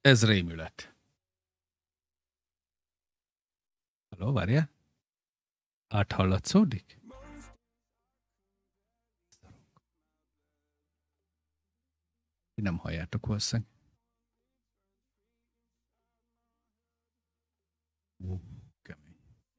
Ez rémület. Halló, várjál? Áthallatszódik? Nem halljátok valószínűleg. Kemény.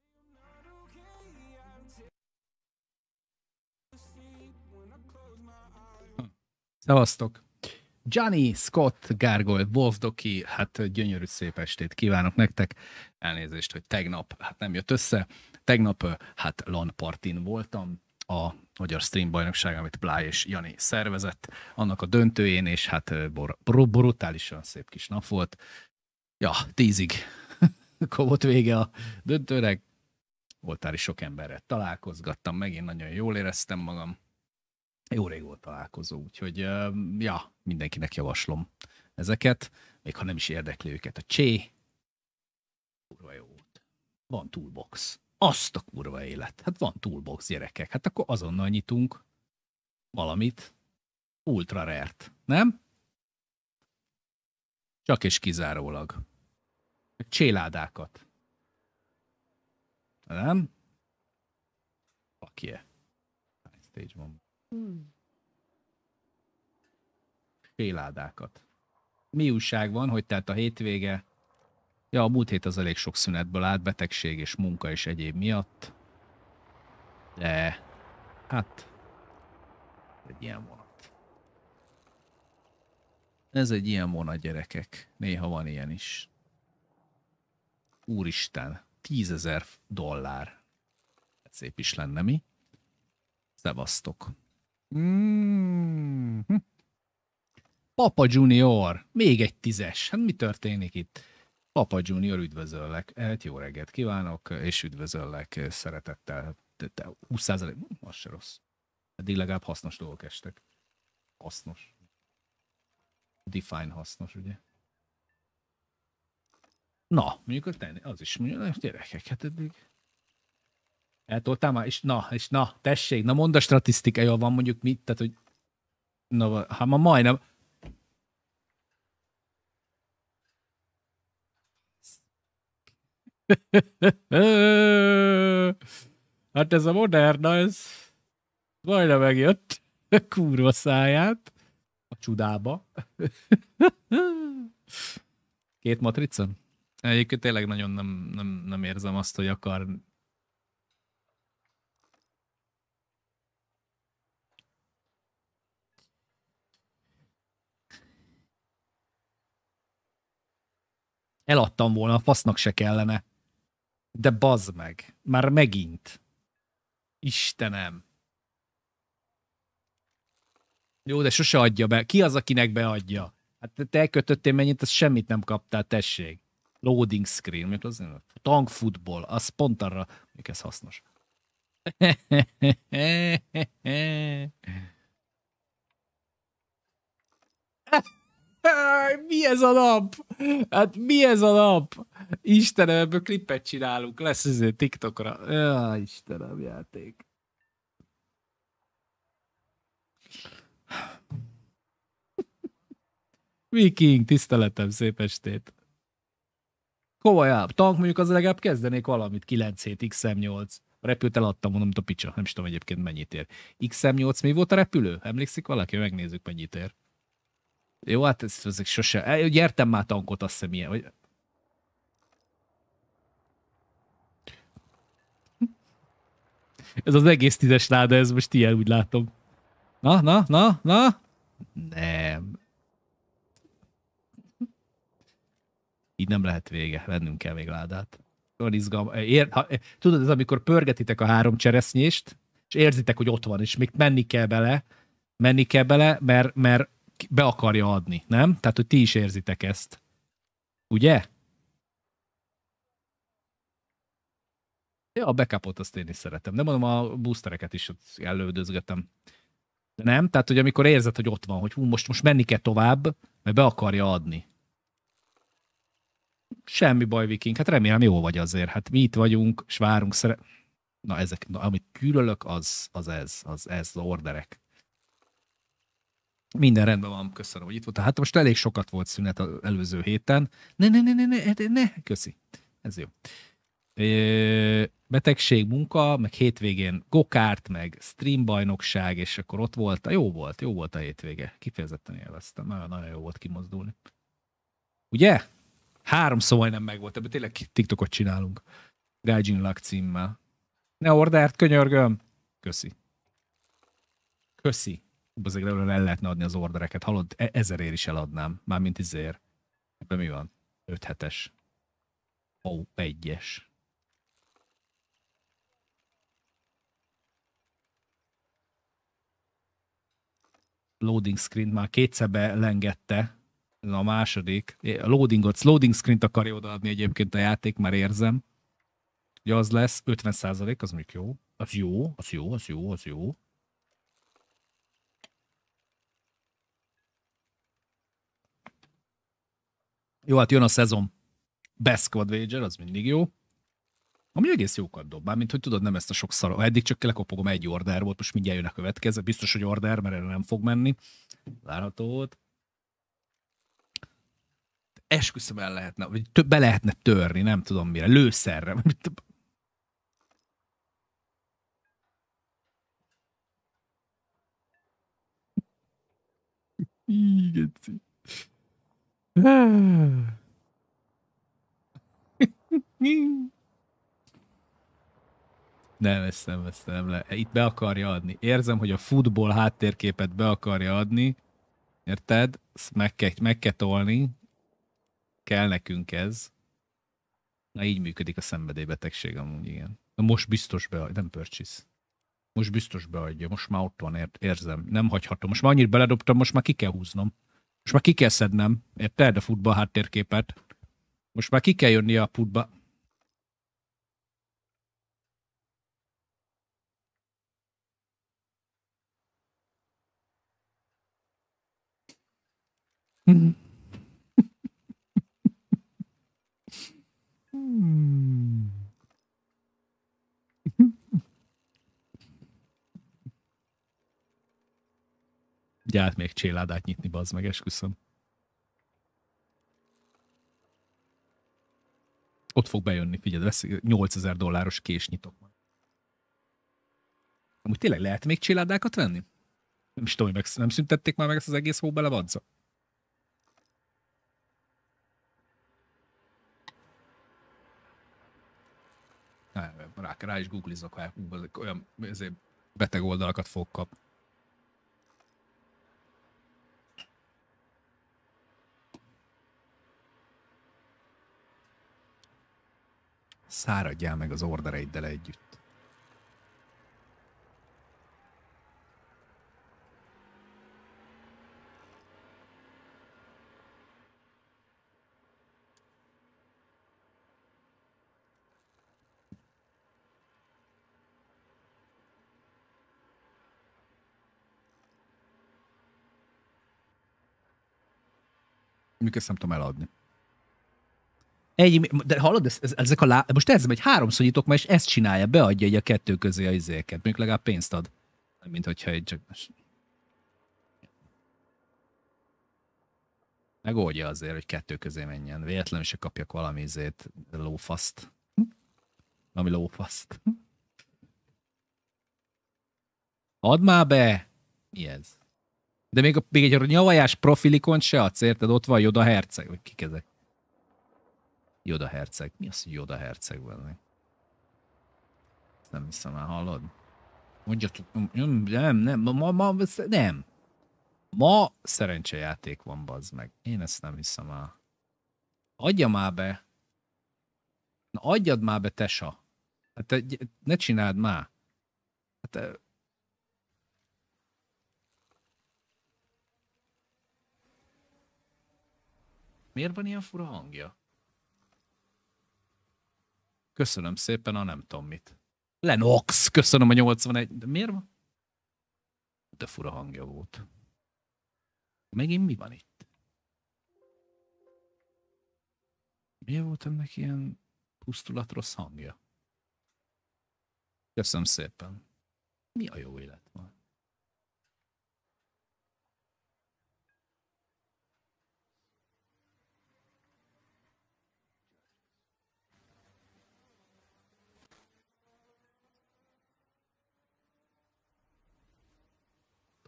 Szevasztok! Johnny, Scott, Gargoyle, Wolf Doki, hát gyönyörű szép estét kívánok nektek. Elnézést, hogy tegnap nem jött össze. Tegnap LAN partin voltam a Magyar Stream bajnokság, amit Bláj és Jani szervezett, annak a döntőjén, és brutálisan szép kis nap volt. Ja, 10-ig akkor volt vége a döntőnek. Voltál is sok emberrel találkozgattam, megint nagyon jól éreztem magam. Jó rég volt találkozó, úgyhogy ja, mindenkinek javaslom ezeket, még ha nem is érdekli őket. A Csé, kurva jó volt. Van toolbox. Azt a kurva élet. Hát van toolbox, gyerekek. Hát akkor azonnal nyitunk valamit, ultra rare-t, nem? Csak és kizárólag. Cséládákat. Nem? Fuck yeah. Stage van. Féládákat. Mi újság van, hogy tehát a hétvége, ja, a múlt hét az elég sok szünetből állt, betegség és munka és egyéb miatt, de hát egy ilyen vonat. Ez egy ilyen vonat, gyerekek. Néha van ilyen is. Úristen, $10,000. Szép is lenne, mi? Szevasztok. Papa Junior, még egy 10-es. Hát mi történik itt? Papa Junior, üdvözöllek. Hát jó reggelt kívánok, és üdvözöllek szeretettel. 20%, az se rossz. Eddig legalább hasznos dolgok estek. Hasznos. Define hasznos, ugye? Na, mondjuk az is mondjuk, gyerekek, hát eddig... Eltoltál már? És na, tessék, na mondd a statisztikája, van mondjuk mit, tehát, hogy na, hát ma majdnem. Hát ez a Moderna, ez majdnem megjött kurva száját a csudába. 2 matrica? Egyébként tényleg nagyon nem érzem azt, hogy akar... Eladtam volna, a fasznak se kellene. De bazd meg. Már megint. Istenem. Jó, de sose adja be. Ki az, akinek beadja? Hát te elkötöttél mennyit, azt semmit nem kaptál, tessék. Loading screen. Tank football. Az pont arra. Még ez hasznos. Mi ez a nap? Hát mi ez a nap? Istenem, ebből klippet csinálunk. Lesz ezért TikTokra. Ja, Istenem, játék. Viking, tiszteletem, szép estét. Komolyabb. Tank mondjuk az legalább kezdenék valamit. 9-7, XM8. A repült eladtam, mondom, mint a picsa. Nem is tudom egyébként mennyit ér. XM8 mi volt a repülő? Emlékszik valaki? Megnézzük, mennyit ér. Jó, hát ezek sose... Gyertem már tankot, azt hiszem ilyen, hogy... Ez az egész 10-es láda, ez most ilyen, úgy látom. Na? Nem. Így nem lehet vége, vennünk kell még ládát. Olyan tudod, ez amikor pörgetitek a 3 cseresznyést, és érzitek, hogy ott van, és még menni kell bele, mert be akarja adni, nem? Tehát, hogy ti is érzitek ezt. Ugye? Ja, a backupot azt én is szeretem. De mondom, a boostereket is elődözgetem. De nem? Tehát, hogy amikor érzed, hogy ott van, hogy most menni kell tovább, mert be akarja adni. Semmi baj, Viking. Hát remélem jó vagy azért. Hát mi itt vagyunk, és várunk Na, ezek, amit külölök, az orderek. Minden rendben van, köszönöm, hogy itt volt. Hát most elég sokat volt szünet az előző héten. Ne, köszi. Ez jó. Betegség, munka, meg hétvégén gokárt, meg stream bajnokság, és akkor ott volt. Jó volt a hétvége. Kifejezetten élveztem. Nagyon jó volt kimozdulni. Ugye? 3 szó majdnem megvolt, ebből tényleg TikTokot csinálunk. Gaijin Luck címmel. Ne ordert, könyörgöm. Köszi. Azért el lehetne adni az ordereket. Hallod, 1000-ért is eladnám. Mármint izért. Ebben mi van? 5 hetes. Ó, 1-es. Loading screen már kétszer belengedte. Ez a második. A loading screen-t akarja odaadni egyébként a játék, már érzem. Ugye az lesz, 50%, az mondjuk jó. Az jó. Jó, hát jön a szezon. Best Squad Wager, az mindig jó. Ami egész jókat dob, bármint, hogy tudod, nem ezt a sok szar. Eddig csak lekopogom, egy order volt, most mindjárt jön a következő. Biztos, hogy order, mert erre nem fog menni. Várható volt. Esküszöm el lehetne, vagy be lehetne törni, nem tudom mire, lőszerre. Igen. Nem, ezt nem le. Itt be akarja adni. Érzem, hogy a futball háttérképet be akarja adni. Érted? Ezt meg kell tolni. Kell nekünk ez. Na így működik a szenvedélybetegség amúgy, igen. Na most biztos beadja, nem purchase. Most biztos beadja, most már ott van, érzem. Nem hagyhatom. Most már annyit beledobtam, most már ki kell húznom. Most már ki kell szednem. Érted? A futball háttérképet. Most már ki kell jönni a putba. Gyárt még cséládát nyitni, bazd meg, esküszöm. Ott fog bejönni, figyeld, vesz, $8000 kés nyitok majd. Amúgy tényleg lehet még cséládákat venni? Nem is tudom, hogy nem szüntették már meg ezt az egész hóbele vadza. Rá is googlizok, olyan beteg oldalakat fog kap. Száradjál meg az ordereiddel együtt. Mondjuk ezt nem tudom eladni. De hallod, ezek most ez egy 3-szor nyitok már, és ezt csinálja, beadja egy a kettő közé a izéket. Mondjuk legalább pénzt ad. Mint hogyha egy csak... Megoldja azért, hogy kettő közé menjen. Véletlenül se kapjak valami izét, lófaszt. Valami lófaszt. Add már be! Mi ez? De még egy nyavajás profilikon se adsz, érted? Ott van Yoda herceg, vagy kik ezek? Yoda herceg. Mi az, hogy Yoda herceg van? Nem hiszem el, hallod? Mondjatok, nem. Ma szerencsejáték van, bazd meg. Én ezt nem hiszem el. Adja már be. Na adjad már be, tesa. Hát ne csináld már. Hát, miért van ilyen fura hangja? Köszönöm szépen a nem tudom mit. Lenox, köszönöm a 81. De miért van? De fura hangja volt. Megint mi van itt? Miért volt ennek ilyen pusztulatrossz hangja? Köszönöm szépen. Mi a jó élet van?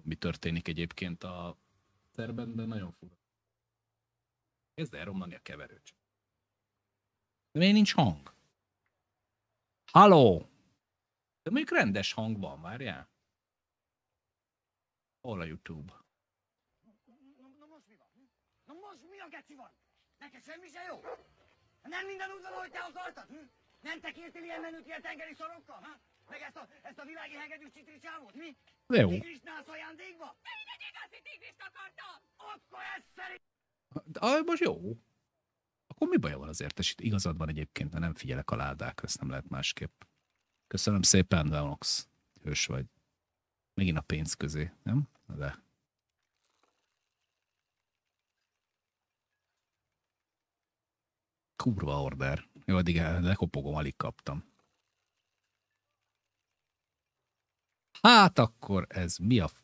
mi történik egyébként a terben, de nagyon fura. Kezd el romlani a keverőt. De miért nincs hang? Halló! De mondjuk rendes hang van, várjál. Hol a YouTube? Na most mi van? Na most mi a geci van? Neked semmi se jó? Nem minden úgy van, ahogy te akartad? Nem tekértél ilyen menőt ilyen tengeri szorokkal? Ha? Meg ezt a világi hegedűs csitricsávot, mi? Jó. Tigrisnál ajándékba? Én egy igazi tigrist akartam! Akkor ez szerint... Most jó. Akkor mi baja van az értesít? Igazad van egyébként, mert nem figyelek a ládákra, ezt nem lehet másképp. Köszönöm szépen, Leonox. Hős vagy. Megint a pénz közé, nem? De. Kurva order. Jó, addig lekopogom, alig kaptam. Hát akkor ez mi a...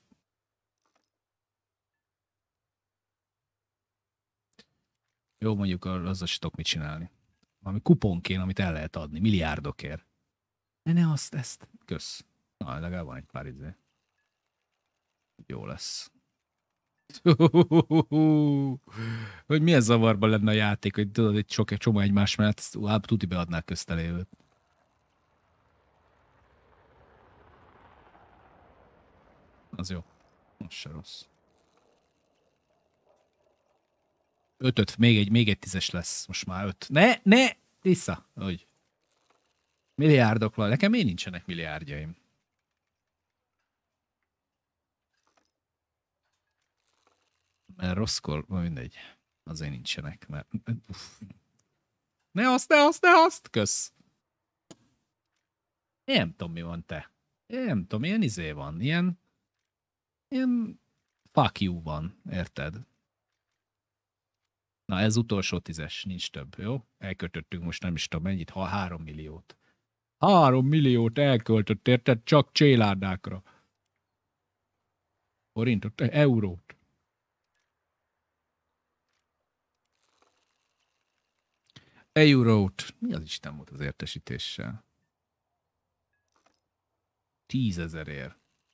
Jó, mondjuk azzal se tudok mit csinálni. Valami kuponként, amit el lehet adni, milliárdokért. Ne azt, ezt. Kösz. Na, legalább van egy pár izé. Jó lesz. Hogy milyen zavarban lenne a játék, hogy tudod, egy sok csomó egymás mellett, tuti beadnák köztelévőt. Az jó. Most se rossz. 5-5, még egy 10-es lesz. Most már 5. Ne! Vissza! Hogy? Milliárdok van. Nekem miért nincsenek milliárdjaim? Mert rosszkor, mindegy. Azért nincsenek, mert... Ne azt! Kösz! Én nem tudom, mi van te. Én nem tudom, ilyen izé van. Ilyen fuck you van, érted? Na, ez utolsó 10-es, nincs több, jó? Elköltöttünk most nem is tudom mennyit, 3 milliót. 3 milliót elköltött, érted? Csak csélárdákra. Forintot, eurót. Eurót. Mi az Isten volt az értesítéssel? 10 000-ért.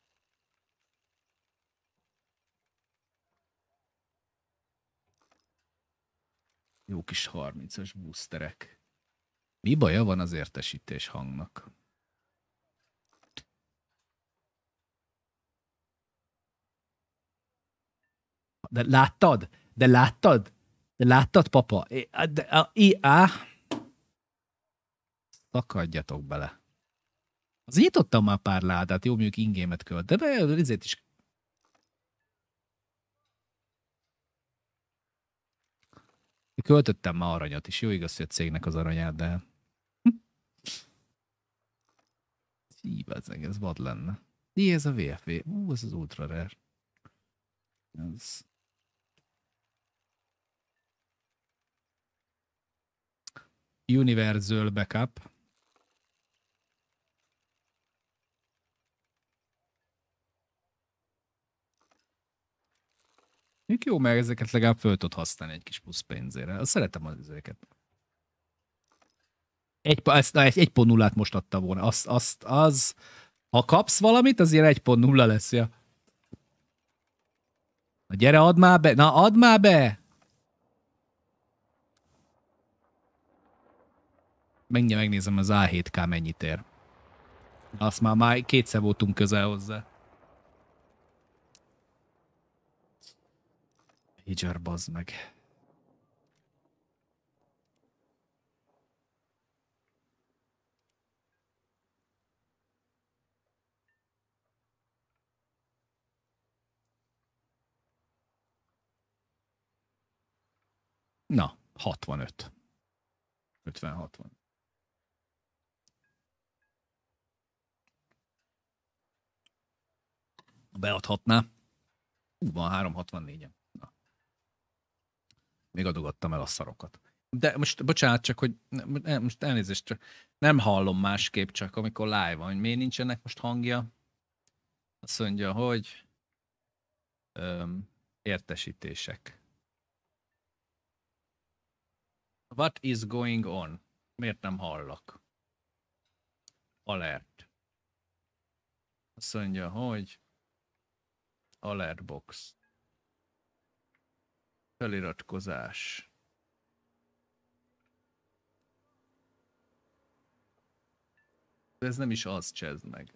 Jó kis 30-as boosterek. Mi baja van az értesítés hangnak? De láttad? De láttad, papa? Szakadjatok bele. Az nyitottam már pár ládát, jó, mondjuk ingémet költ, de ezért is. Költöttem már aranyat is. Jó, igaz, hogy a cégnek az aranyát, de... Ez vad lenne. Mi ez a VFV? Ez az ultra rare. Ez... Universal backup. Jó, mert ezeket legalább föl tudod használni egy kis plusz pénzére. Azt szeretem az ezeket. 1.0-át most adta volna. Ha kapsz valamit, azért 1.0 lesz, ja. Na gyere, add már be! Na, add már be! Megnézem az A7K mennyit ér. Azt már kétszer voltunk közel hozzá. Pager, bazd meg. Na, 65. 50-60. Beadhatná. Van 364-en. Na. Még adogattam el a szarokat. De most, bocsánat, csak hogy most elnézést, csak nem hallom másképp, csak amikor live van, hogy miért nincsenek most hangja. Azt mondja, hogy értesítések. What is going on? Miért nem hallak? Alert. Azt mondja, hogy Alertbox. Feliratkozás. De ez nem is az, csezd meg.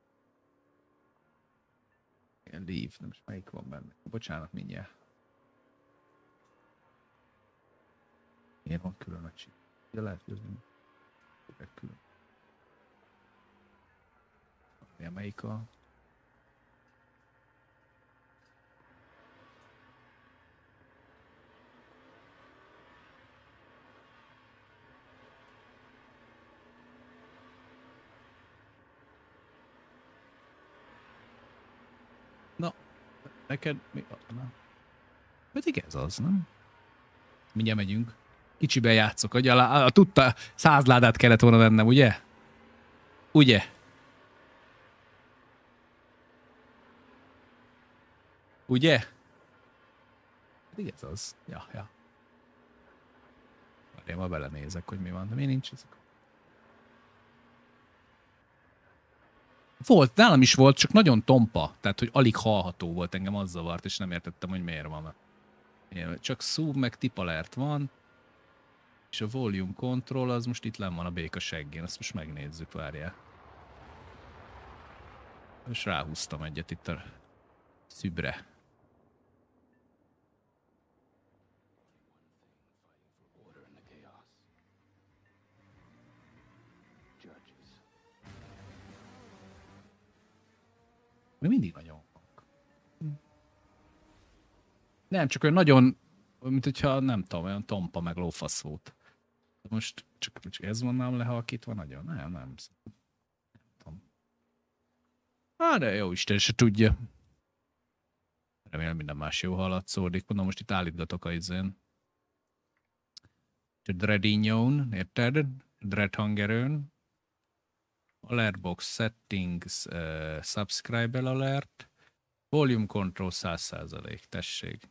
Ilyen leave, nem is melyik van benne. Bocsánat, mindjárt. Miért van külön a csíp? Ja, lehet győzni. Külön. Milyen melyik a... Na, neked mi van? Na. Pedig ez az, nem? Mindjárt megyünk. Kicsiben játszok, hogy tudta, 100 ládát kellett volna vennem, ugye? Ugye? Ugye? Pedig ez az. Ja. Én ma belenézek, hogy mi van, de mi nincs ez. Volt, nálam is volt, csak nagyon tompa. Tehát, hogy alig hallható volt, engem az zavart, és nem értettem, hogy miért van. Csak szó, meg tip alert van. És a volume control az most itt lenn van a béka seggén. Azt most megnézzük, várjál. És ráhúztam egyet itt a szübre. Még mindig nagyon nem, csak olyan nagyon, mint hogyha nem tudom, olyan tompa meg lófasz volt. Most csak ez van nálam lehalkítva nagyon? Nem tudom. De jó Isten se tudja. Remélem minden más jó hallatszódik. Mondom, most itt állítgatok a izén. A Dreadinyon, érted? Dread hangerőn. Alertbox settings, subscriber alert. Volume control 100%, tessék.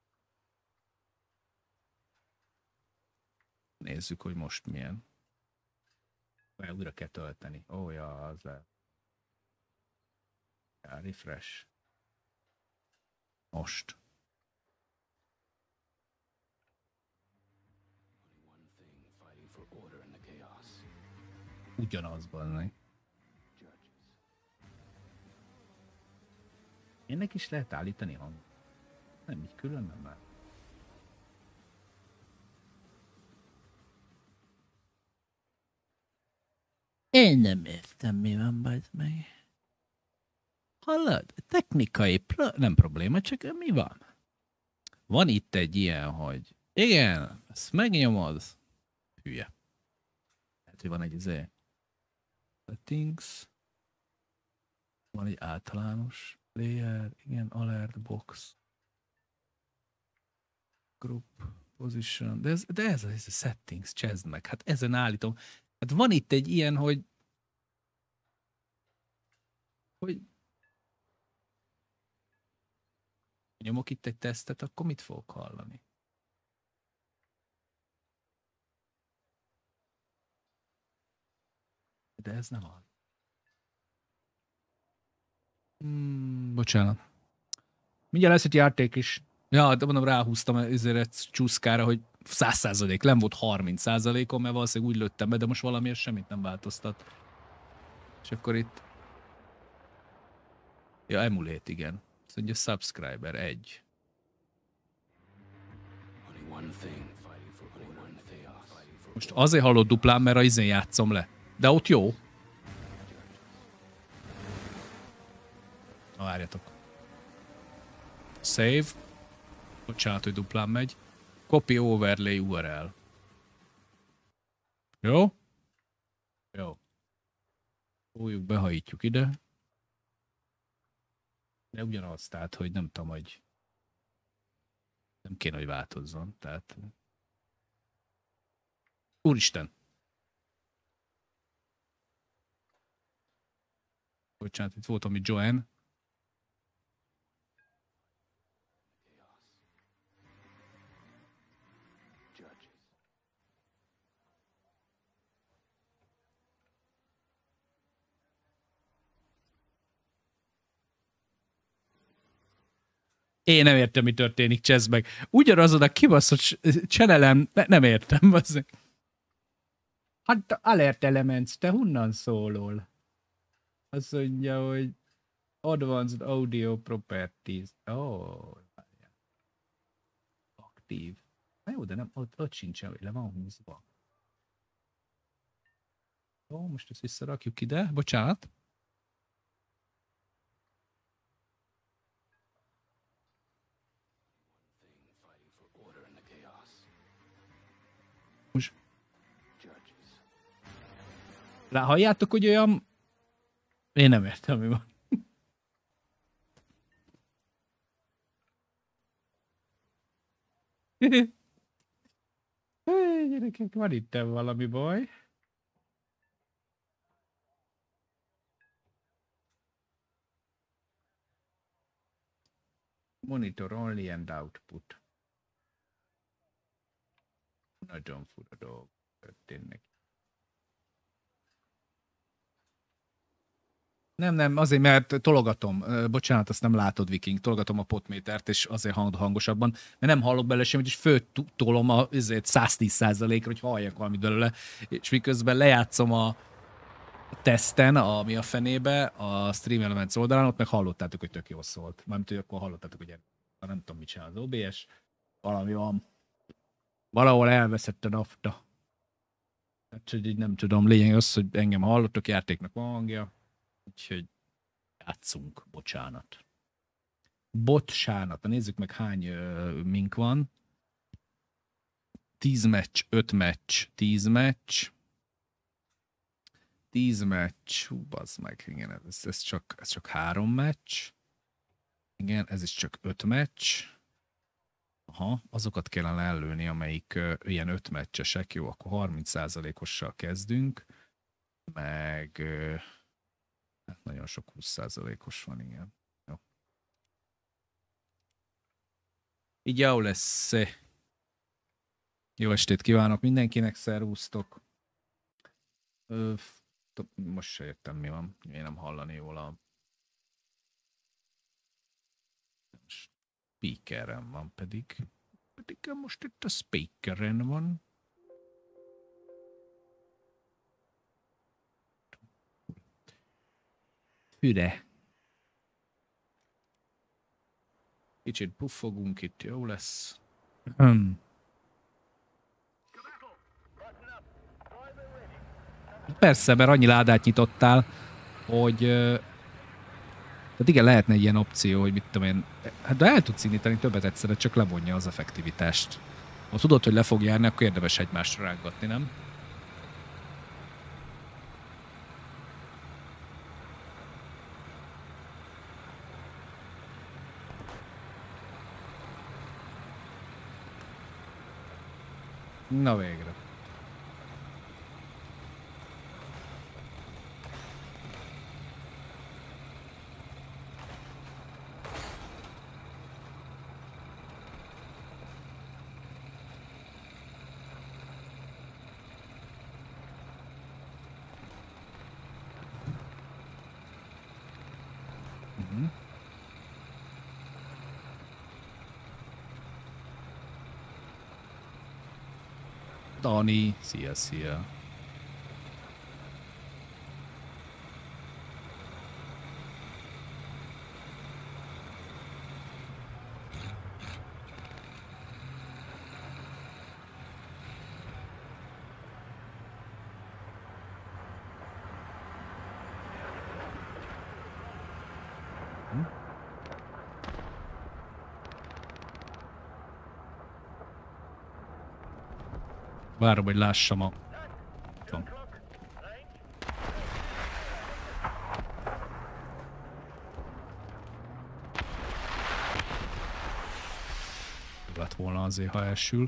Nézzük, hogy most milyen. Újra kell tölteni. Ó, ja, az le. Ja, refresh. Most. Ugyanazban, ne? Ennek is lehet állítani hang. Nem így külön, nem már. Én nem értem, mi van bajt meg. Hallod? Technikai nem probléma, csak mi van? Van itt egy ilyen, hogy igen, ezt megnyomod. Hülye. Hát, hogy van egy izé. Settings. Van egy általános layer, igen, alert box. Group, position. De ez a settings, csezd meg. Hát ezen állítom. Hát van itt egy ilyen, hogy nyomok itt egy tesztet, akkor mit fogok hallani? De ez nem az. Bocsánat. Mindjárt lesz egy játék is. Ja, de mondom, ráhúztam ezért csúszkára, hogy 100%, nem volt 30%-on, mert valószínűleg úgy lőttem be, de most valamiért semmit nem változtat. És akkor itt... Ja, emulate, igen. Azt mondja, subscriber 1. Most azért hallod duplán, mert a izén játszom le. De ott jó. Na, várjatok. Save. Bocsánat, hogy duplán megy. Copy overlay URL. Jó? Jó. Fújjuk, behajítjuk ide. De ugyanaz, tehát, hogy nem tudom, hogy nem kéne, hogy változzon. Tehát... Úristen! Bocsánat, itt volt, ami Joanne. Én nem értem, mi történik, csezd meg. Ugyanazon a kibaszott channelem, nem értem. Hát alert elements, te honnan szólol? Azt mondja, hogy Advanced Audio Properties. Aktív. Na jó, de nem, ott sincsen, hogy le van húzva. Most ezt visszarakjuk ide. Bocsánat. Most. Halljátok, hogy olyan... Én nem értem, mi van. Gyerekek, van itt valami baj. Monitor only and output. Nagyon fura dolgok történnek. Nem, azért, mert tologatom. Bocsánat, azt nem látod, Viking. Tologatom a potmétert, és azért hangosabban, mert nem hallok belőle semmit, és föltolom a 110%-ra, hogy halljak valamit belőle. És miközben lejátszom a teszten, ami a fenébe, a Stream Elements oldalán, ott meg hallottátok, hogy tök jól szólt. Mármint, hogy akkor hallottátok, hogy nem tudom, mit csinál az OBS. Valami van. Valahol elveszett a nafta. Hát, hogy így nem tudom, lényeg az, hogy engem hallottok, játéknak van hangja. Úgyhogy játszunk, bocsánat. Bocsánat, nézzük meg hány mink van. 10 meccs, 5 meccs, 10 meccs. 10 meccs, bazd meg, igen, ez csak 3 meccs. Igen, ez is csak 5 meccs. Aha, azokat kellene ellőni, amelyik ilyen 5 meccsesek. Jó, akkor 30%-ossal kezdünk. Meg... Hát nagyon sok 20%-os van, igen. Jó. Így jó lesz. Jó estét kívánok mindenkinek, szervusztok. Most se értem, mi van. Én nem hallani jól a speakeren van pedig. Pedig most itt a speakeren van. Hüde. Kicsit puffogunk itt, jó lesz. Persze, mert annyi ládát nyitottál, hogy... Tehát igen, lehetne egy ilyen opció, hogy mit tudom én... Hát de el tudsz indítani többet egyszerre, csak levonja az effektivitást. Ha tudod, hogy le fog járni, akkor érdemes egymásra rángatni, nem? Na végre. Dani, szia. Várom, hogy lássam a... Lett volna azért, ha elsül.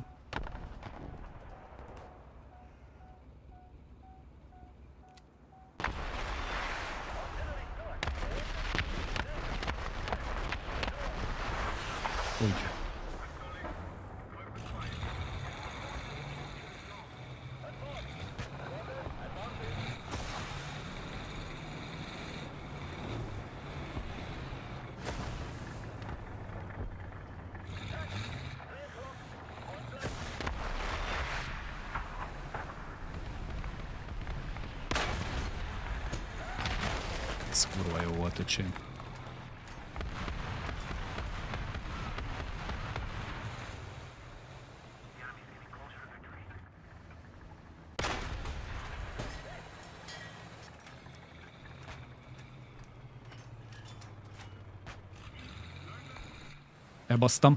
Úgy. Az kurva jó volt, öcsém. Elbasztam.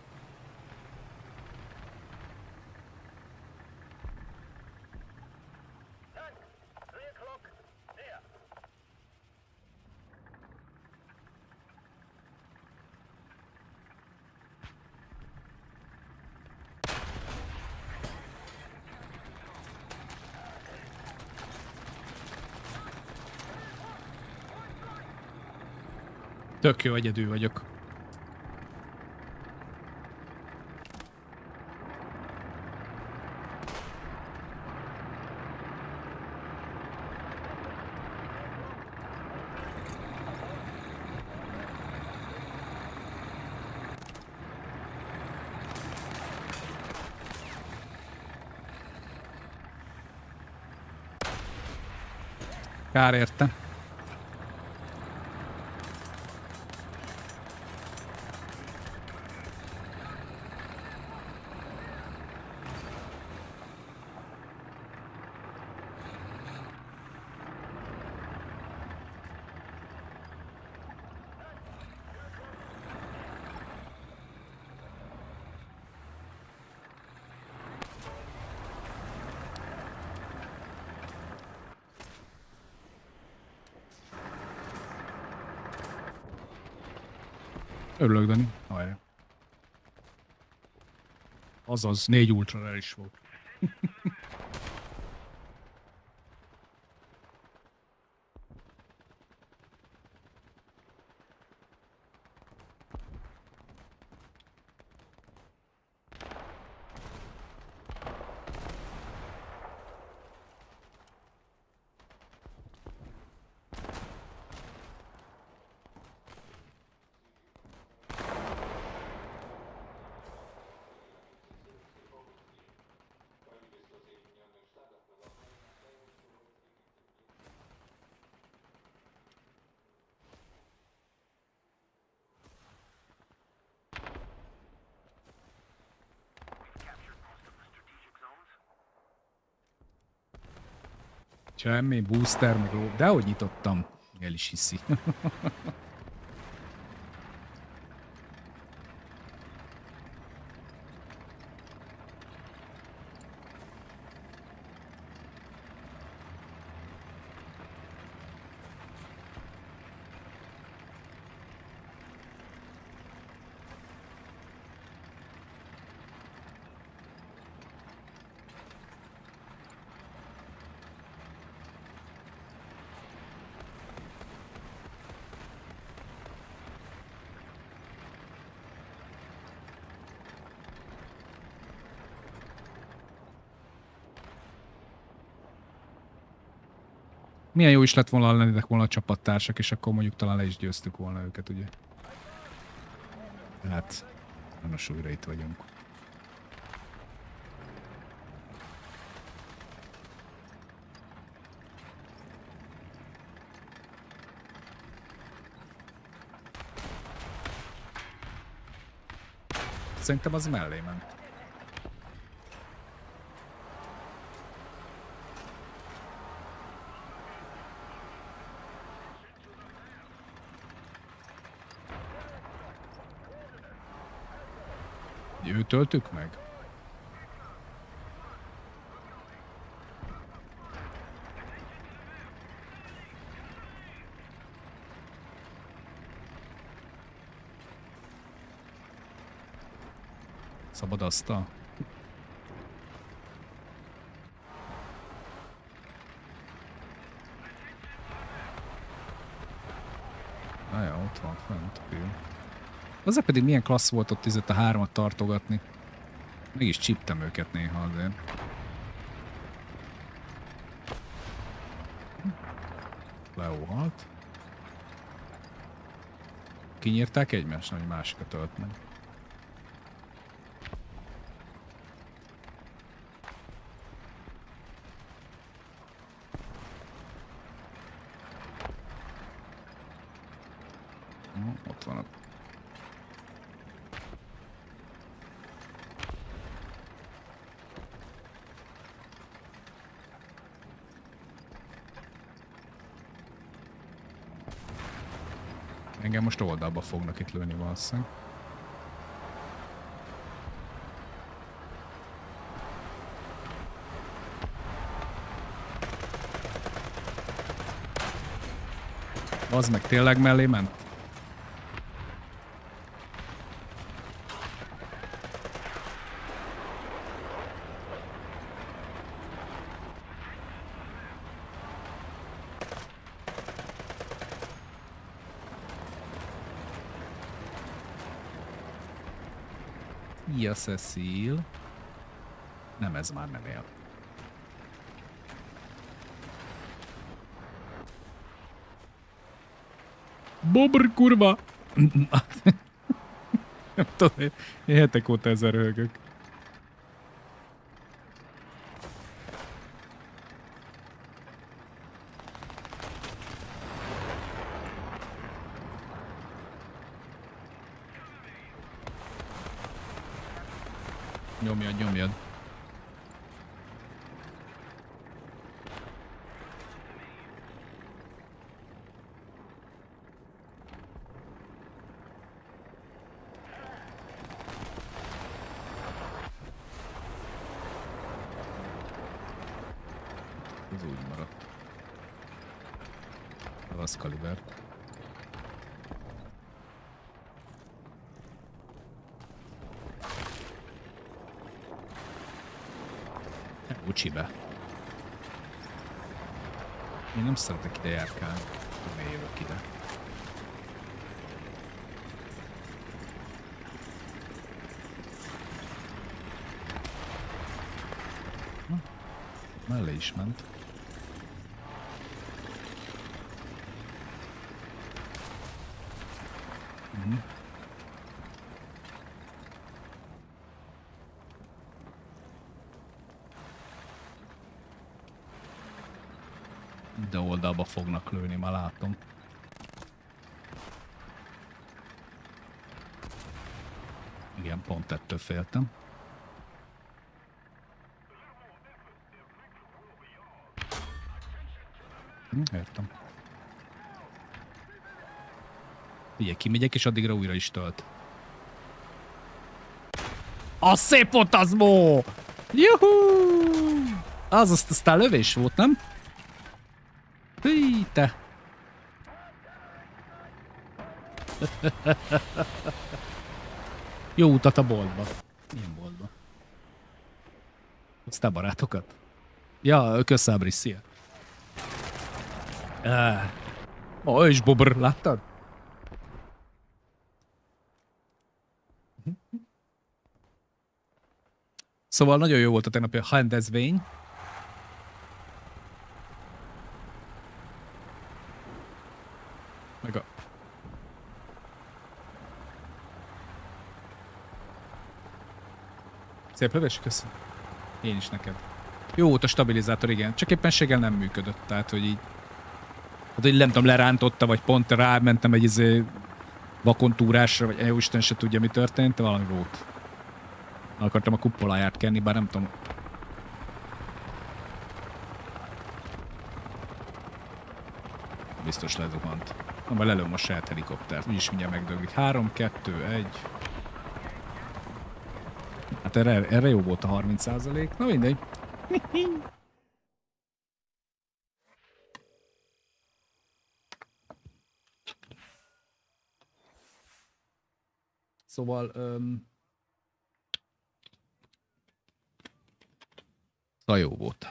Tök jó, egyedül vagyok. Kár érte. Örülök, Dani. Hajrá. Azaz, 4 ultra is volt. Semmi, booster, meg ó... De hogy nyitottam? El is hiszi. Milyen jó is lett volna, lennének volna a csapattársak, és akkor mondjuk talán le is győztük volna őket, ugye? Hát, most újra itt vagyunk. Szerintem az mellé ment. Őt öltük meg? Szabad asztal? Na ja, ott van fent. Azzal pedig milyen klassz volt ott a 3-at tartogatni. Meg is csíptem őket néha azért. Leóhalt. Kinyírták egymást, hogy másikat ölt meg. Engem most oldalba fognak itt lőni valószínűleg. Az meg tényleg mellé ment? Szia, Cecil. Nem, ez már nem él. Bobr, kurva! Nem tudom, én hetek óta ezzel röhögök. Nyomjad, nyomjad. Ez úgy maradt. Az kaliber. Ucsibe. Én nem szeretek ide járkálni. Nem jövök ide. Mellé is ment. De oldalba fognak lőni, már látom. Igen, pont ettől féltem. Értem. Figyelj, kimegyek és addigra újra is tölt. A szép volt az, Mó! Juhú! Az azt aztán lövés volt, nem? Hí, te! Jó utat a boltba. Milyen boltba? Hoztál barátokat? Ja, köszábri, szia. Ő is bobr, láttad? Szóval nagyon jó volt a tegnapi rendezvény. Meg a... Szép lövés, köszönöm. Én is neked. Jó volt a stabilizátor, igen. Csak éppenséggel nem működött, tehát hogy így... Hát, hogy nem tudom, lerántotta, vagy pont rámentem egy vakontúrásra, vagy jó Isten se tudja, mi történt, de valami volt. Akartam a kuppoláját kenni, bár nem tudom. Biztos lezuhant. Na, majd lelőm a saját helikoptert. Úgyis mindjárt megdöglik. 3, 2, 1. Hát erre jó volt a 30%. Na mindegy. Szóval... jó volt.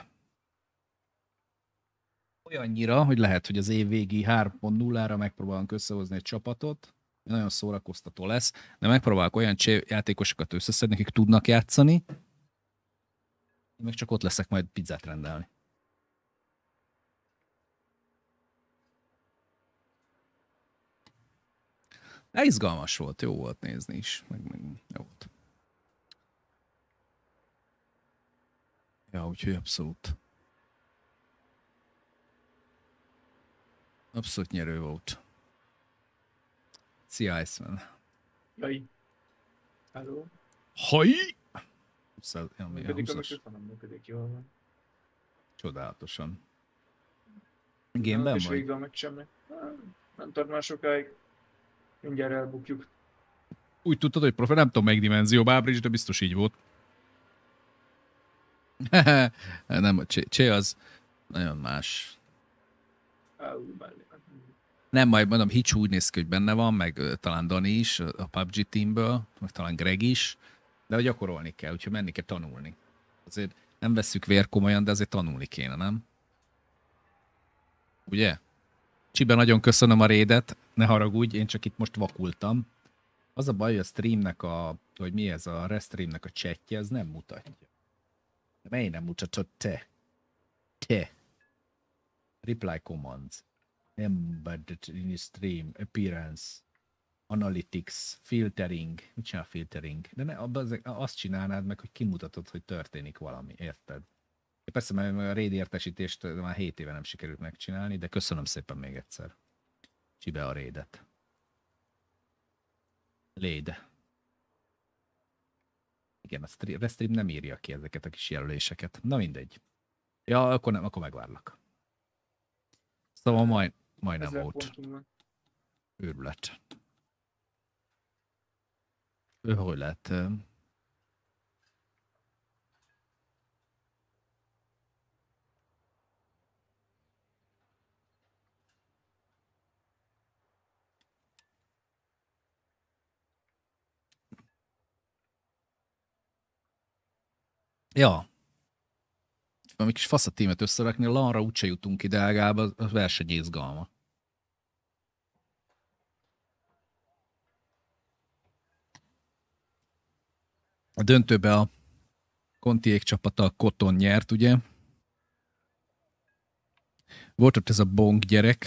Olyannyira, hogy lehet, hogy az év végi 3.0-ra megpróbálunk összehozni egy csapatot. Nagyon szórakoztató lesz, de megpróbálok olyan játékosokat összeszedni, akik tudnak játszani. Én meg csak ott leszek majd pizzát rendelni. Izgalmas volt, jó volt nézni is. Meg jó volt. Ja, úgyhogy abszolút. Abszolút nyerő volt. Szia, Iceman. Jaj. Hello. Haj! Működik a mikrofonom, működik, jól van. Csodálatosan. Gameben vagy? Végül a meccsemnek. Nem tart már sokáig. Mindjárt elbukjuk. Úgy tudtad, hogy profi, nem tudom melyik dimenzióba ábris, de biztos így volt. Nem, Csé az nagyon más. Nem, majd mondom, Hicsú úgy néz ki, hogy benne van, meg talán Dani is, a PUBG teamből, meg talán Greg is, de hogy gyakorolni kell, úgyhogy menni kell tanulni. Azért nem vesszük vérkomolyan, de azért tanulni kéne, nem? Ugye? Csibe, nagyon köszönöm a raidet, ne haragudj, én csak itt most vakultam. Az a baj, hogy a streamnek hogy mi ez a restreamnek a chatje, ez nem mutatja. De mely nem mutatod te? Te. Reply commands. Embedded in stream, appearance, analytics, filtering. Mit csinál filtering? De ne, azt csinálnád meg, hogy kimutatod, hogy történik valami, érted? Persze, mert a raid értesítést már 7 éve nem sikerült megcsinálni, de köszönöm szépen még egyszer. Csibe a raidet. Léd. Igen, a Restream nem írja ki ezeket a kis jelöléseket. Na mindegy. Ja, akkor nem, akkor megvárlak. Szóval majdnem volt. Őrület. Ő hogy lett? Ja. Valami kis fasz a tímet összerakni, a LAN-ra úgyse jutunk ide, legalább a verseny izgalma. A döntőbe a Contiék csapata a Koton nyert, ugye? Volt ott ez a Bong gyerek.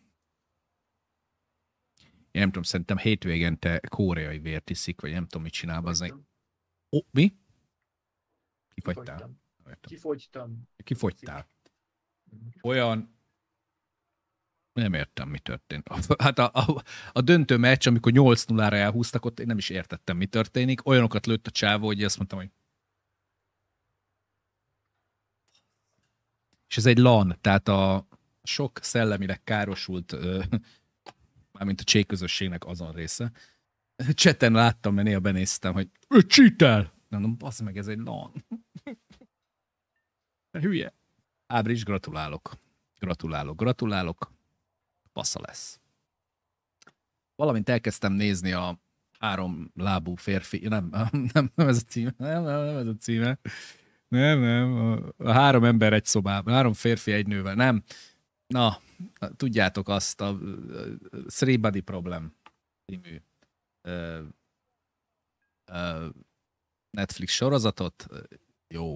Én nem tudom, szerintem hétvégente koreai vért iszik, vagy nem tudom, mit csinál az. Mi? Kifagytál? Kifogytál. Olyan... Nem értem, mi történt. Hát a döntő meccs, amikor 8-0-ra elhúztak, ott én nem is értettem, mi történik. Olyanokat lőtt a csávó, hogy azt mondtam, hogy... És ez egy LAN, tehát a sok szellemileg károsult, mármint a csé közösségnek azon része. Chaten láttam, mert néha benéztem, hogy ő cheatel! Nem, bazd meg, ez egy LAN. Hülye. Ábris, gratulálok. Gratulálok. Passza lesz. Valamint elkezdtem nézni a 3 lábú férfi... Nem ez a címe. Nem ez a címe. Nem. A 3 ember egy szobában. 3 férfi egy nővel. Nem. Na, tudjátok azt a Three Body Problem című Netflix sorozatot. Jó.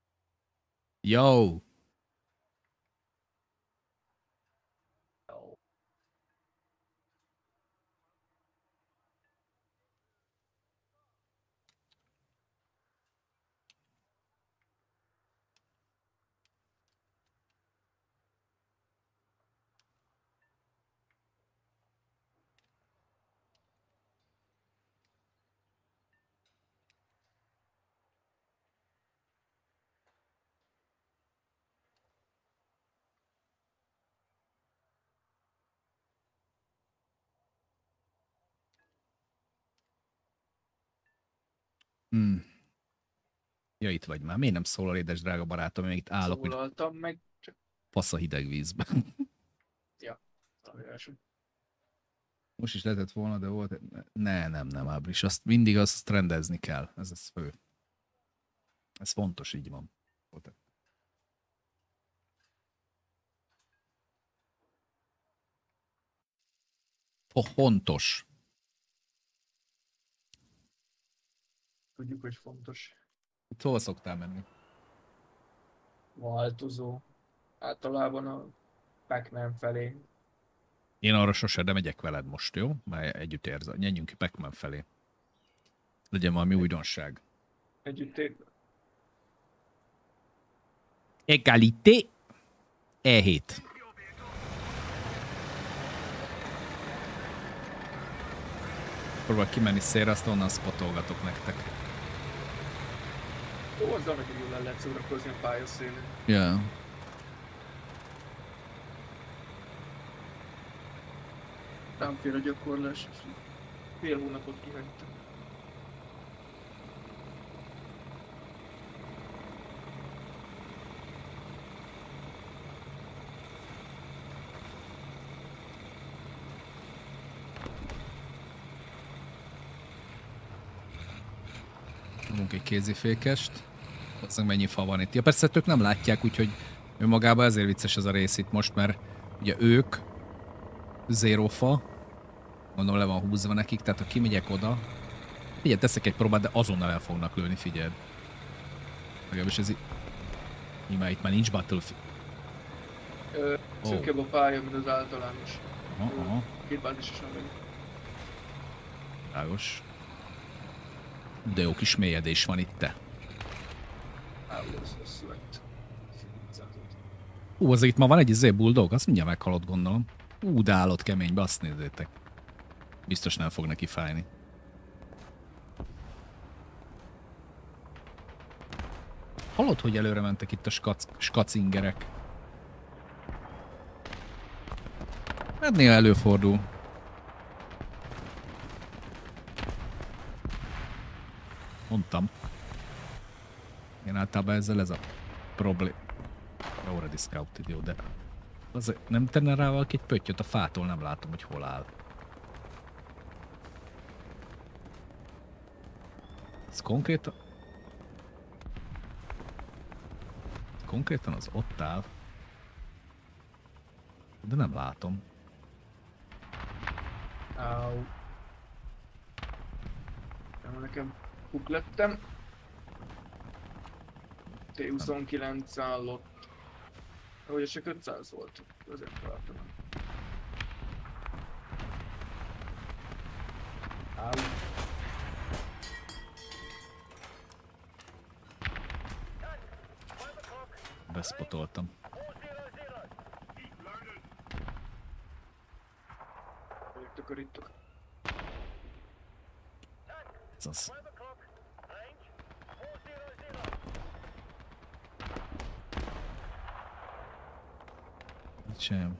Ja, itt vagy már. Miért nem szólal, édes drága barátom? Még itt állok, szólaltam meg, csak... fasz a hideg vízben. Ja, találásunk. Most is lehetett volna, de volt... Nem, Ábris. Azt mindig azt rendezni kell. Ez fő. Ez fontos, így van. Fontos. Tudjuk, hogy fontos. Hova szoktál menni? Változó. Általában a Pac-Man felé. Én arra sose, de megyek veled most, jó? Már együtt érzem. Menjünk ki Pac-Man felé. Legyen valami újdonság. Együtt érzem. Egalité. E7. Próbál kimenni szélre, azt onnan spotolgatok nektek. Jó, azzal meg jól el lehet szórakozni a pályaszélén. Yeah. Nem fér a gyakorlás. fél hónapot kihagytam. Adunk egy kézifékest. Aztán mennyi fa van itt. Ja persze ők nem látják, úgyhogy önmagában ezért vicces ez a rész itt most, mert ugye ők zero fa, mondom le van húzva nekik, tehát ha kimegyek oda, figyelj, teszek egy próbát, de azonnal el fognak lőni, figyeld. Legalábbis ez itt már nincs battlefield. Szökebb a pálya, mint az általános. Aha. Két bázisosan megy. Világos. De jó kis mélyedés van itt te. Ez lett. Azért itt ma van egy bulldog, azt mindjárt meghalott gondolom. De állott keménybe, azt nézzétek. Biztos nem fog neki fájni. Hallod, hogy előre mentek itt a skacingerek? Hát néha előfordul. Mondtam. Én általában ezzel ez a problém. Already scouted, jó, de azért nem tenne rá valaki egy pöttyöt a fától, nem látom, hogy hol áll. Ez konkrétan... Konkrétan az ott áll. De nem látom. Áú. Nekem hook lettem. T29 állott. Ahogy csak 500 volt, azért találtam. Áú. Beszpotoltam. Takarítok. Ez az. Sem.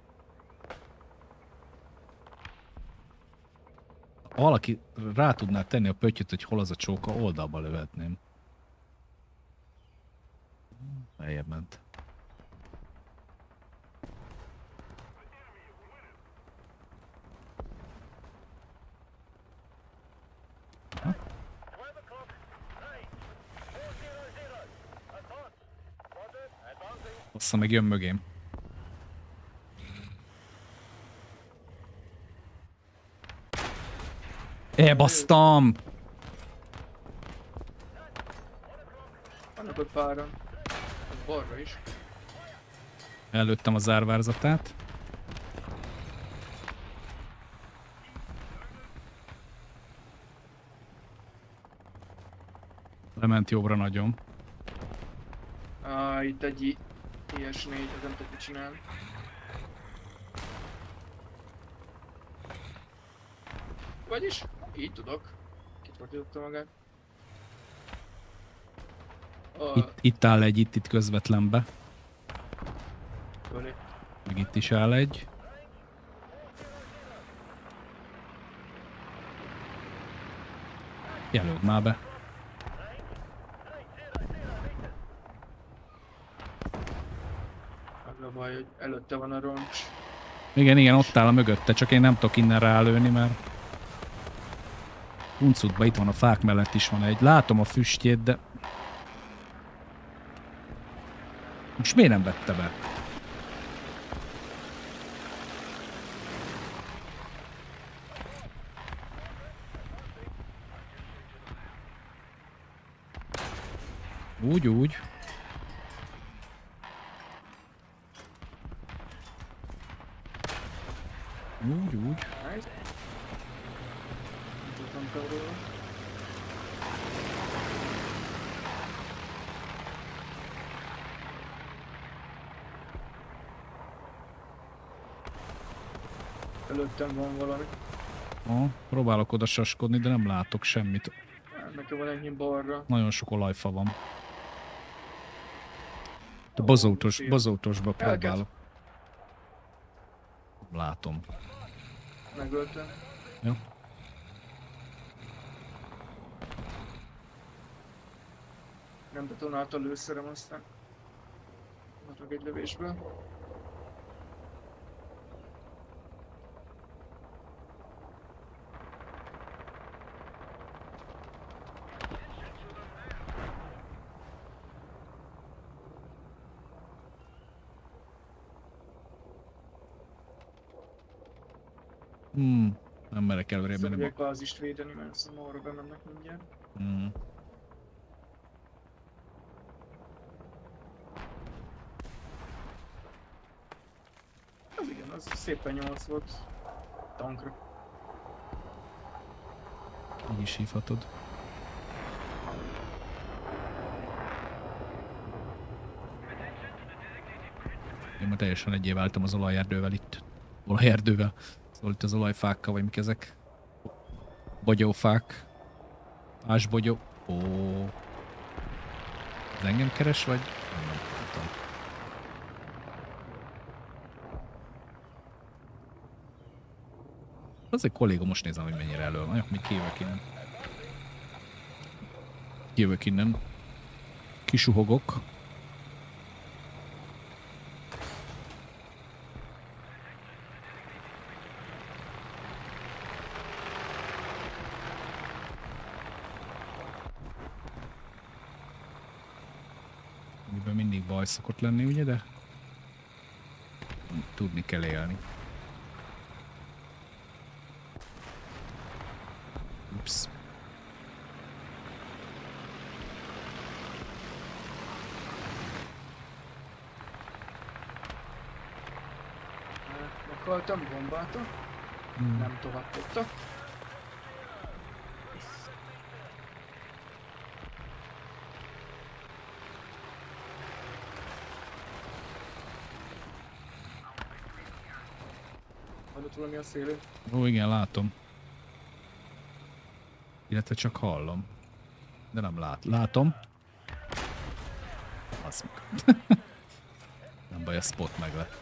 Ha valaki rá tudná tenni a pöttyöt, hogy hol az a csóka, oldalba lövetném. Eljebb ment. Aha. Bassza, meg jön mögém. Elbasztam! Vannak ott páran. Balra is. Előttem a zárvárzatát. Lement jobbra nagyon. Itt egy IS-4, ez nem tudok mit csinálni. Vagyis, így tudok. Kitvartította magát. Itt áll egy, itt közvetlenbe. Fölé. Meg itt is áll egy. Jelöld már be. Az a baj, hogy előtte van a roncs. Igen, ott áll a mögötte, csak én nem tudok innen rálőni, mert... Huncutban itt van a fák mellett is van egy. Látom a füstjét, de... Most miért nem vette be? Úgy. Úgy. Nice. Tudtam róla. Előttem van valami. Próbálok oda saskodni, de nem látok semmit. Nekem van ennyi balra. Nagyon sok olajfa van. De bozótosba próbálok. Látom. Megöltem. Jó. Nem betonálta a lőszerem, aztán maradok egy lövésből. Nem merek előrébb menni. Szóval bázist védeni, mert szóval arra bemennek mindjárt. Az igen, az szépen nyolc volt tankra. Így is hívhatod. Én már teljesen egyé váltam az olajerdővel itt. Olajerdővel. Szóval itt az olajfákkal, vagy mik ezek? Bogyófák. Ásbogyó. Ó. Ez engem keres, vagy? Nem tudom. Az egy kolléga, most nézem, hogy mennyire elő van. Még kijövök innen. Kijövök innen. Kisuhogok. Miben mindig baj szokott lenni, ugye, de tudni kell élni. Ups. Meghaltam, bombálta. Nem tovább tudta. Hallott valami a szélén? Ó, igen, látom. Illetve csak hallom. De nem látom. Az meg. Nem baj, a spot meg lett.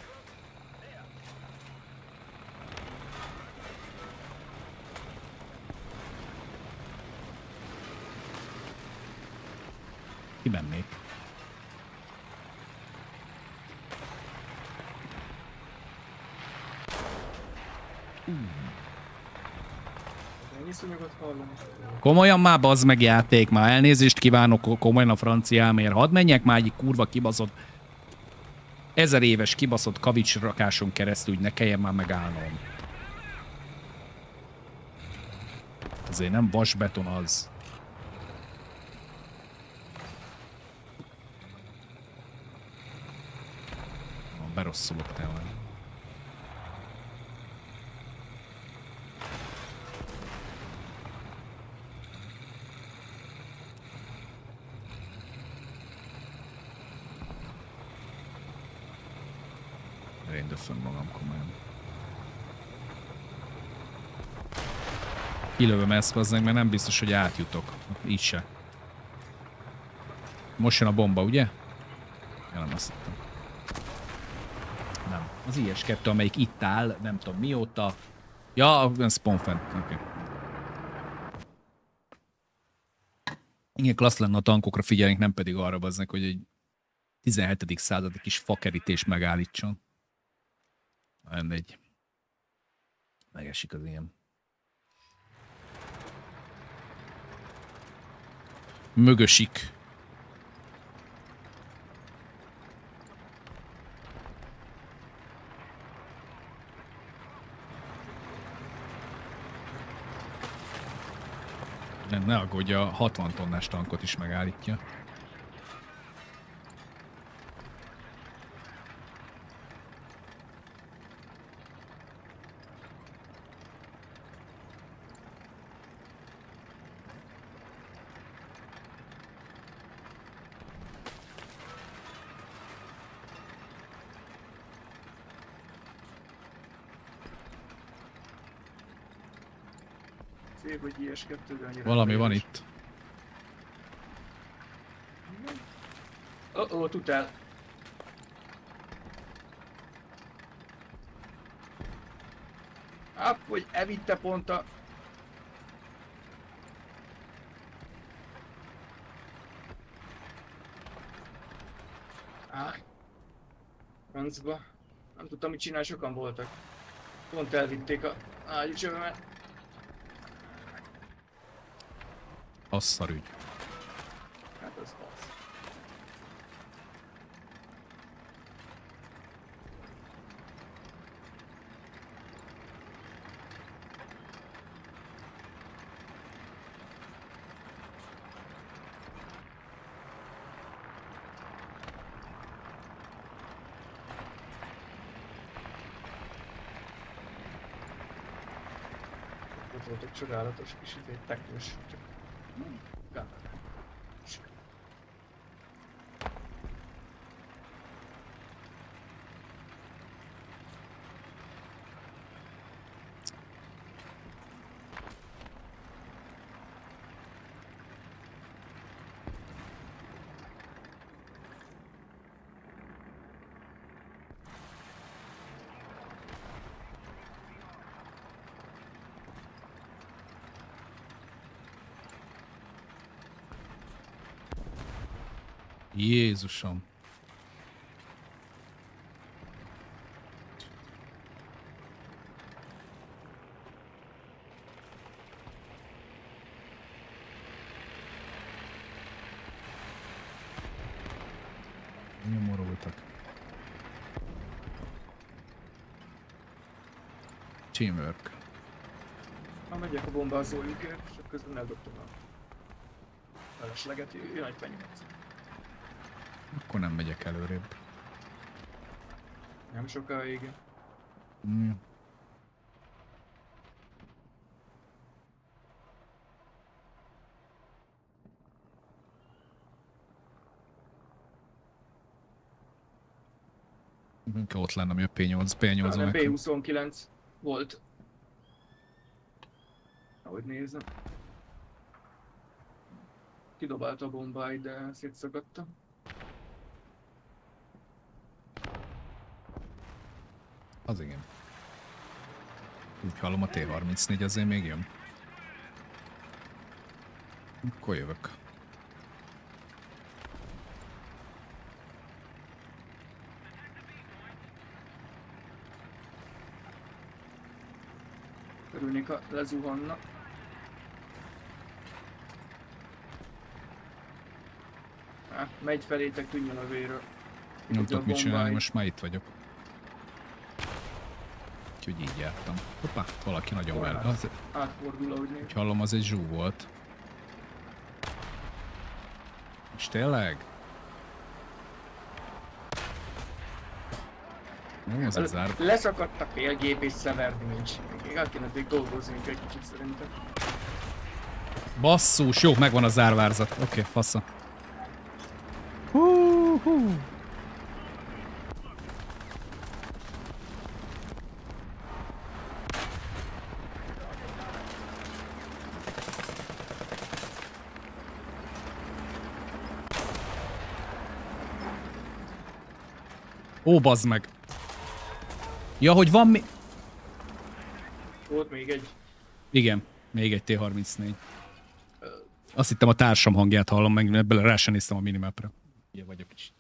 Kimennék. Ennyi szúnyogot hallom. Komolyan már, bazd meg játék, már elnézést kívánok komolyan a franciámért. Hadd menjek már egy kurva kibaszott 1000 éves kibaszott kavicsrakáson keresztül, hogy ne kelljen már megállnom. Azért nem vasbeton az. Berosszulok tényleg. Én döföm magam komolyan. Kilövöm ezt hozzánk, mert nem biztos, hogy átjutok. Így se. Most jön a bomba, ugye? Ja, nem azt hittem. Nem. Az IS-2, amelyik itt áll, nem tudom mióta. Ja, spawn fent. Okay. Igen, klassz lenne a tankokra figyelni, nem pedig arra bazznek, hogy egy 17. századi kis fakerítés megállítson. Mindegy. Megesik az ilyen. Mögösik. Ne aggódj, a 60 tonnás tankot is megállítja. Szép, hogy IS-2, de annyira... Valami van itt. Ó, tudtál. Hogy evitte pont a... Francba. Nem tudtam mit csinálni, sokan voltak. Pont elvitték a ágyúcsövemet. Az szarügy. Hát az az. Ott volt egy csodálatos kis teknős. Jézusom. Nyomorultak. Teamwork. Ha megyek a bombázójukért, és közben eldobtam a felesleget, jön egy penyőt. Akkor nem megyek előrébb. Nem sokáig. Inkább ott lenne, ami a P8-on Nem, B29 volt. Ahogy nézem. Kidobálta a bombáit, de szétszakadta. Az igen. Úgy hallom, a T-34 azért még jön. Akkor jövök. Örülnék, ha lezuhanna. Megy felétek, tűnjön a vérről. Nem tudok mit csinálni, most már itt vagyok. Úgyhogy így jártam. Hoppá, valaki nagyon vele. Átfordul, ahogy néz. Úgy hallom, az egy zsú volt. És tényleg? Nem, az egy zárt. Leszakadt a félgép és szeverni nincs. El kéne még dolgozni egy kicsit szerintem. Basszus, jó, megvan a zárvárzat. Oké, fasza. Hú. Ó, bazd meg. Ja, hogy van mi... Volt még egy. Igen, még egy T-34. Azt hittem a társam hangját hallom, meg ebből rá sem néztem a minimapra. Ilyen vagyok is.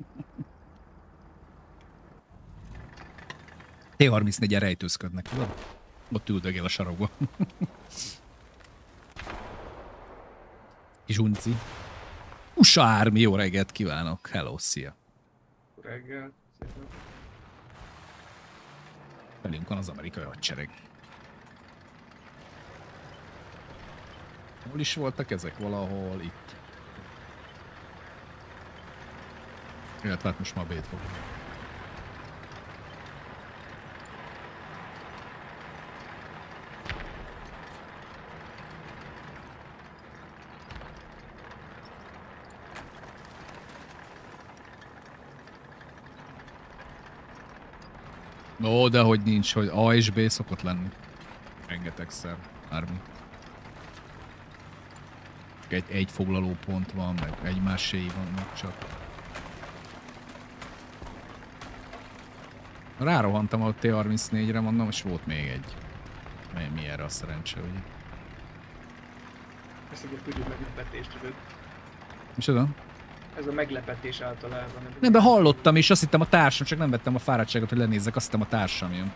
T-34-en rejtőzködnek, tudod? Ott üldögél a sarokba. Kis unci. USA Army, jó reggelt kívánok. Hello, szia. Reggel. Velünk van az amerikai hadsereg. Hol is voltak ezek? Valahol itt. Illetve hát most már B-t fogok. Ó, de hogy nincs, hogy A és B szokott lenni. Rengetegszer. Army. Egy foglalópont van, meg egymáséi vannak csak. Rárohantam a T-34-re, mondom, és volt még egy. Mi erre a szerencse, ugye? Ezt ugye tudjuk meg betést, tudod. Micsoda? Ez a meglepetés általában. Nem, de hallottam és azt hittem a társam, csak nem vettem a fáradtságot, hogy lenézzek, azt hittem a társam jön.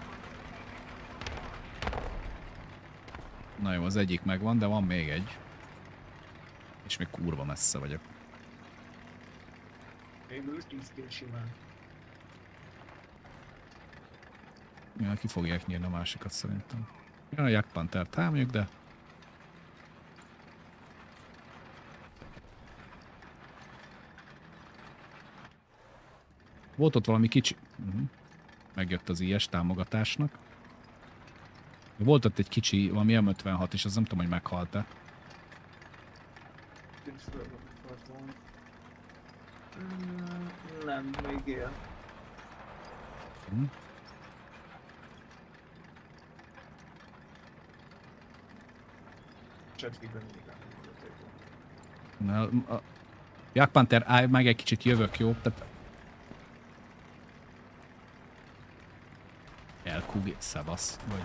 Na jó, az egyik megvan, de van még egy. És még kurva messze vagyok. Végül 10 kill simán. Ja, ki fogják nyírni a másikat szerintem. Ja, a Jagdpanther támadjuk, de... Volt ott valami kicsi... Megjött az IS támogatásnak. Volt ott egy kicsi, valami M56 és az nem tudom, hogy meghalt-e. Nem, még él. Chatfeedben mindig A Jagdpanther, állj meg egy kicsit, jövök, jó? Tehát... LQG, szebasz, vagy...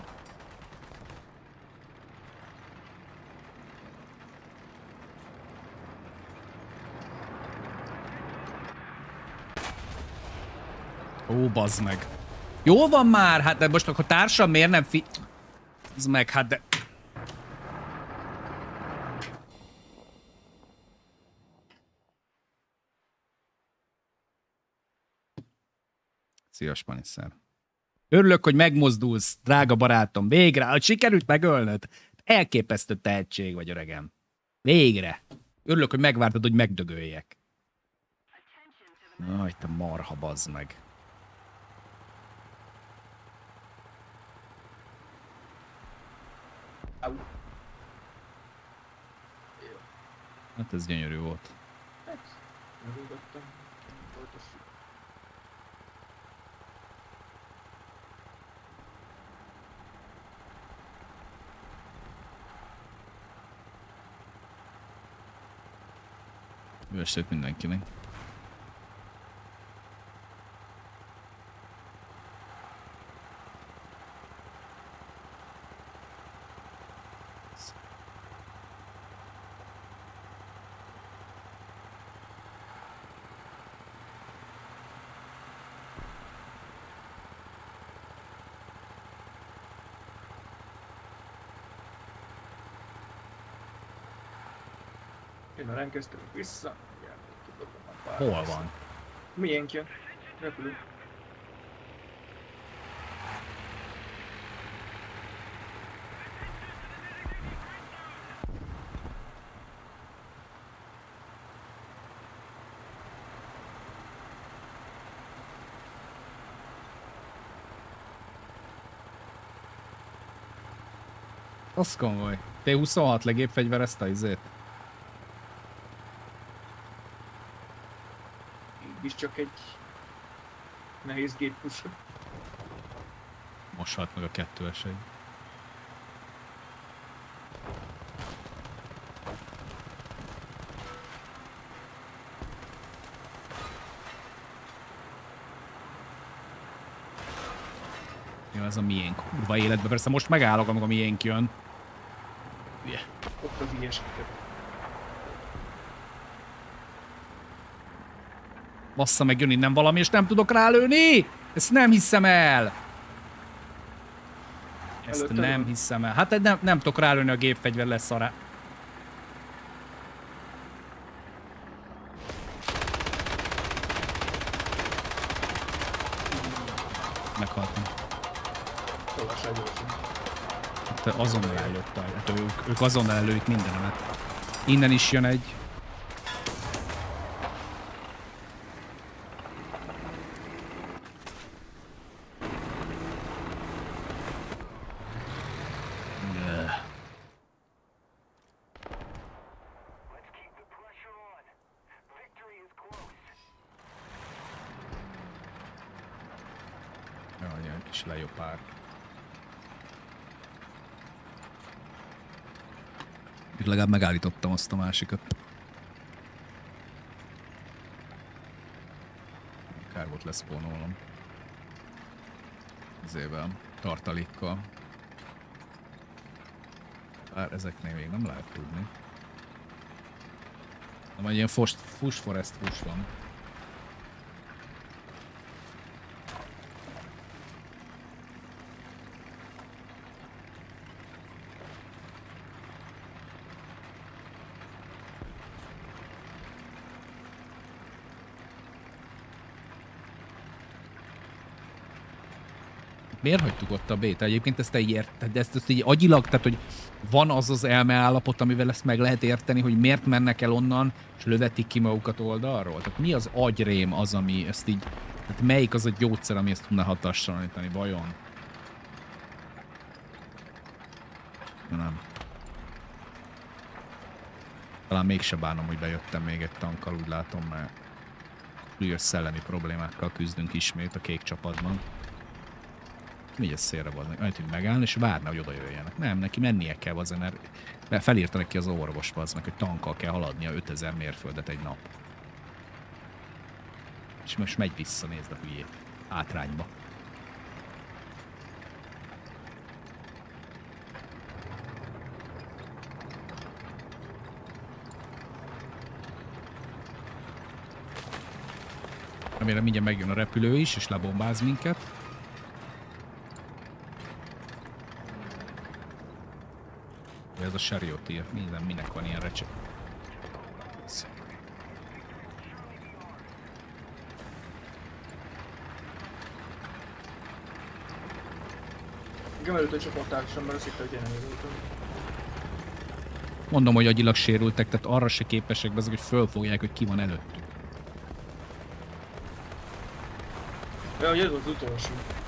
Ó, bazd meg. Jó van már, hát de most akkor társam miért nem Ez meg, hát de... Szia, Spaniszer. Örülök, hogy megmozdulsz, drága barátom. Végre, hogy sikerült megölnöd. Elképesztő tehetség vagy, öregem. Végre. Örülök, hogy megvártad, hogy megdögöljek. Aj, te marha, bazd meg. Hát ez gyönyörű volt. Jó estét mindenkinek. Nem kezdtünk vissza. Hol van? Miénk jön? Repülő. Az konvoj. T-26 legépfegyver ezt a izét. Is csak egy nehéz géppusz. Most halt meg a 2-es egy. Ja, ez a miénk. Kurva életbe, persze most megállok, amikor a miénk jön. Yeah. Ott az ilyesmiket. Bassza meg, jön innen valami, és nem tudok rálőni! Ezt nem hiszem el! Ezt nem hiszem el. Hát nem tudok rálőni, a gépfegyver lesz arra. Meghaltam. Hát azonnal előtt. Hát ők azonnal előtt mindenemet. Innen is jön egy. Lejopár. Legalább megállítottam azt a másikat. Kár volt leszpónolnom. Ezével, tartalékkal. Bár ezeknél még nem lehet tudni. Vagy ilyen forest fuss van. Miért hagytuk ott a B-t? Egyébként ezt te érted, de ezt így agyilag, tehát hogy van az az elmeállapot, amivel ezt meg lehet érteni, hogy miért mennek el onnan, és lövetik ki magukat oldalról? Tehát mi az agyrém az, ami ezt így... Tehát melyik az a gyógyszer, ami ezt tudna hatástalanítani, vajon? Nem. Talán mégse bánom, hogy bejöttem még egy tankkal, úgy látom, mert újra szellemi problémákkal küzdünk ismét a kék csapatban. Így ez szélre van, majd hogy megállni, és várna, hogy oda jöjjenek. Nem, neki mennie kell azért, mert felírta neki az orvos baznak, hogy tankkal kell haladnia 5000 mérföldet egy nap. És most megy vissza, nézd a hülyét. Átrányba. Remélem mindjárt megjön a repülő is, és lebombáz minket. Ez a Charioteer, minek van ilyen recsek. Igen, előtt a csapattársasan, mert azt hitte, hogy én nem voltam. Mondom, hogy agyilag sérültek, tehát arra se képesek, azok, hogy fölfogják, hogy ki van előttük. Ja, hogy ez az utolsó.